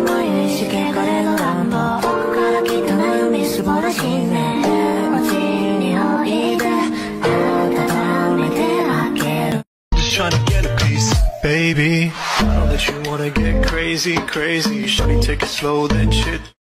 毎日喧嘩での乱暴僕から来た悩みすぼらしいね街においで温めてあげる Just trying to get a piece, baby. I know that you wanna get crazy, crazy. Shawty, take it slow, that shit.